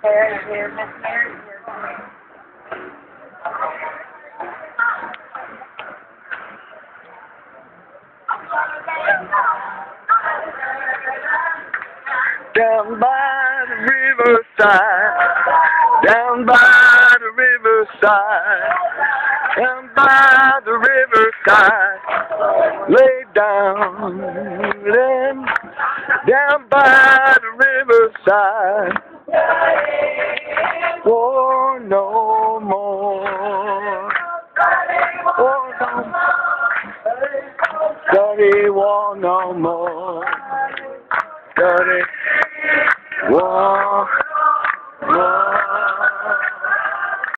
Here, Miss Mary. Down by the riverside, down by the riverside, down by the riverside, lay down, down by the riverside, oh no more, oh no more, study war no more, study.